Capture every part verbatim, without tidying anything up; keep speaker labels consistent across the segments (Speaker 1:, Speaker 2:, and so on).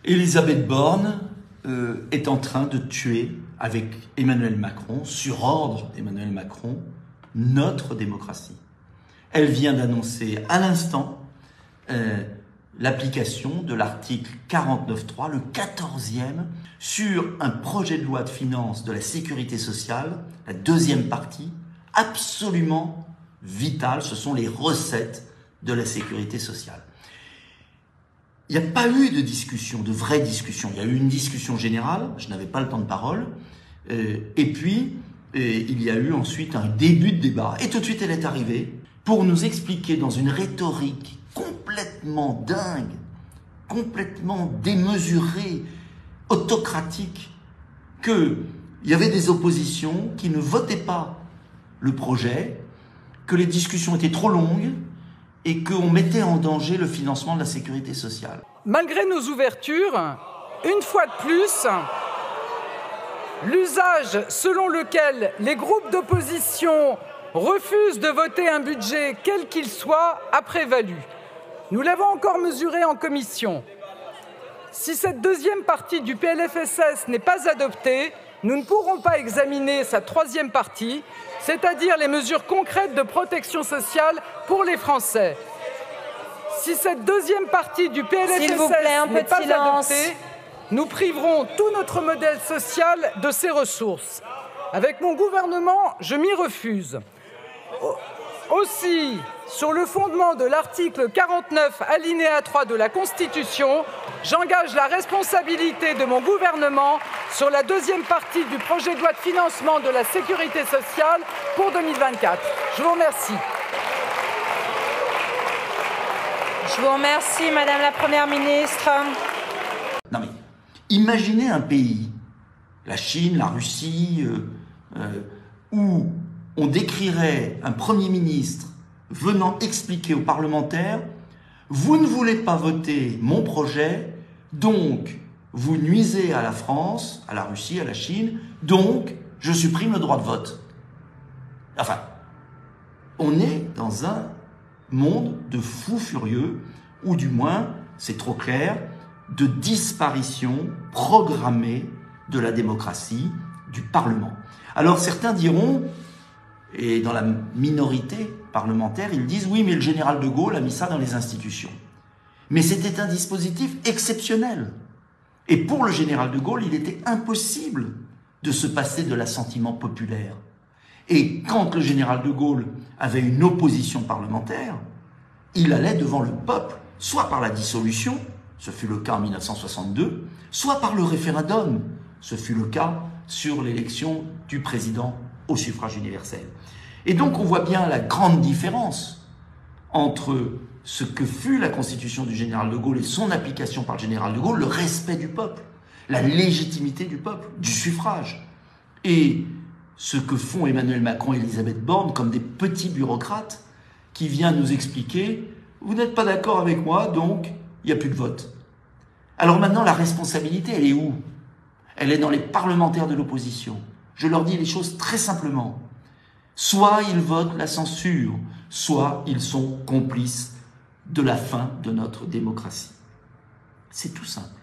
Speaker 1: Elisabeth Borne euh, est en train de tuer, avec Emmanuel Macron, sur ordre d'Emmanuel Macron, notre démocratie. Elle vient d'annoncer à l'instant euh, l'application de l'article quarante-neuf point trois, le quatorzième, sur un projet de loi de finances de la sécurité sociale, la deuxième partie, absolument vitale, ce sont les recettes de la sécurité sociale. Il n'y a pas eu de discussion, de vraie discussion. Il y a eu une discussion générale, je n'avais pas le temps de parole, euh, et puis euh, il y a eu ensuite un début de débat. Et tout de suite, elle est arrivée pour nous expliquer dans une rhétorique complètement dingue, complètement démesurée, autocratique, qu'il y avait des oppositions qui ne votaient pas le projet, que les discussions étaient trop longues, et qu'on mettait en danger le financement de la sécurité sociale.
Speaker 2: Malgré nos ouvertures, une fois de plus, l'usage selon lequel les groupes d'opposition refusent de voter un budget quel qu'il soit a prévalu. Nous l'avons encore mesuré en commission. Si cette deuxième partie du P L F S S n'est pas adoptée, nous ne pourrons pas examiner sa troisième partie, c'est-à-dire les mesures concrètes de protection sociale pour les Français. Si cette deuxième partie du P L F S S n'est pas adoptée, nous priverons tout notre modèle social de ses ressources. Avec mon gouvernement, je m'y refuse. Aussi, sur le fondement de l'article quarante-neuf, alinéa trois de la Constitution, j'engage la responsabilité de mon gouvernement sur la deuxième partie du projet de loi de financement de la sécurité sociale pour deux mille vingt-quatre. Je vous remercie.
Speaker 3: Je vous remercie, Madame la Première ministre.
Speaker 1: Non mais, imaginez un pays, la Chine, la Russie, euh, euh, où on décrirait un Premier ministre venant expliquer aux parlementaires « Vous ne voulez pas voter mon projet, donc vous nuisez à la France, à la Russie, à la Chine, donc je supprime le droit de vote. » Enfin, on est dans un monde de fous furieux, ou du moins, c'est trop clair, de disparition programmée de la démocratie, du Parlement. Alors certains diront, et dans la minorité parlementaire, ils disent « Oui, mais le général de Gaulle a mis ça dans les institutions. » Mais c'était un dispositif exceptionnel. Et pour le général de Gaulle, il était impossible de se passer de l'assentiment populaire. Et quand le général de Gaulle avait une opposition parlementaire, il allait devant le peuple, soit par la dissolution, ce fut le cas en mille neuf cent soixante-deux, soit par le référendum, ce fut le cas sur l'élection du président au suffrage universel. Et donc on voit bien la grande différence entre ce que fut la constitution du général de Gaulle et son application par le général de Gaulle, le respect du peuple, la légitimité du peuple, du suffrage, et ce que font Emmanuel Macron et Elisabeth Borne comme des petits bureaucrates qui viennent nous expliquer « Vous n'êtes pas d'accord avec moi, donc il n'y a plus de vote ». Alors maintenant, la responsabilité, elle est où? Elle est dans les parlementaires de l'opposition. Je leur dis les choses très simplement. Soit ils votent la censure, soit ils sont complices de la fin de notre démocratie. C'est tout simple.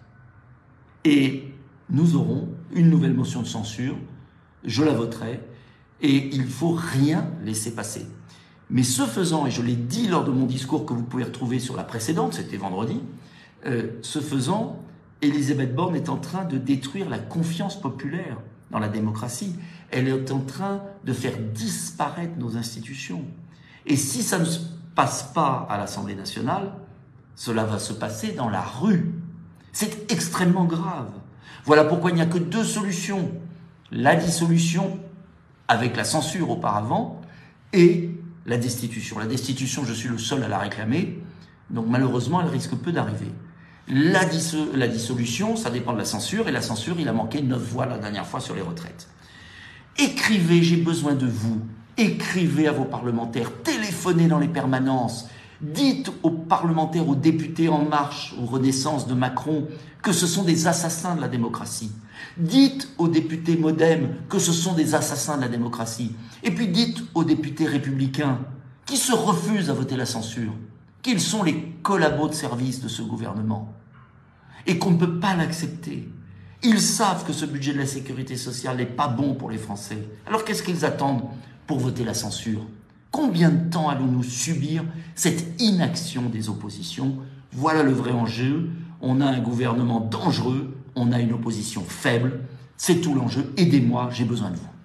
Speaker 1: Et nous aurons une nouvelle motion de censure, je la voterai, et il ne faut rien laisser passer. Mais ce faisant, et je l'ai dit lors de mon discours que vous pouvez retrouver sur la précédente, c'était vendredi, euh, ce faisant, Elisabeth Borne est en train de détruire la confiance populaire dans la démocratie. Elle est en train de faire disparaître nos institutions. Et si ça ne se passe pas à l'Assemblée nationale, cela va se passer dans la rue. C'est extrêmement grave. Voilà pourquoi il n'y a que deux solutions. La dissolution, avec la censure auparavant, et la destitution. La destitution, je suis le seul à la réclamer, donc malheureusement, elle risque peu d'arriver. La, disso la dissolution, ça dépend de la censure, et la censure, il a manqué neuf voix la dernière fois sur les retraites. Écrivez, j'ai besoin de vous. Écrivez à vos parlementaires, téléphonez dans les permanences, dites aux parlementaires, aux députés En Marche, aux Renaissance de Macron, que ce sont des assassins de la démocratie. Dites aux députés Modem que ce sont des assassins de la démocratie. Et puis dites aux députés républicains qui se refusent à voter la censure qu'ils sont les collabos de service de ce gouvernement. et qu'on ne peut pas l'accepter. Ils savent que ce budget de la sécurité sociale n'est pas bon pour les Français. Alors qu'est-ce qu'ils attendent pour voter la censure? Combien de temps allons-nous subir cette inaction des oppositions? Voilà le vrai enjeu. On a un gouvernement dangereux, on a une opposition faible. C'est tout l'enjeu. Aidez-moi, j'ai besoin de vous.